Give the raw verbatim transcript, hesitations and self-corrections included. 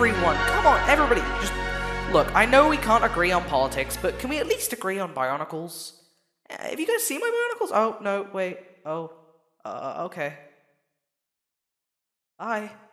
everyone, come on, everybody, just... Look, I know we can't agree on politics, but can we at least agree on Bionicles? Uh, have you guys seen my Bionicles? Oh, no, wait, oh, uh, okay. Bye.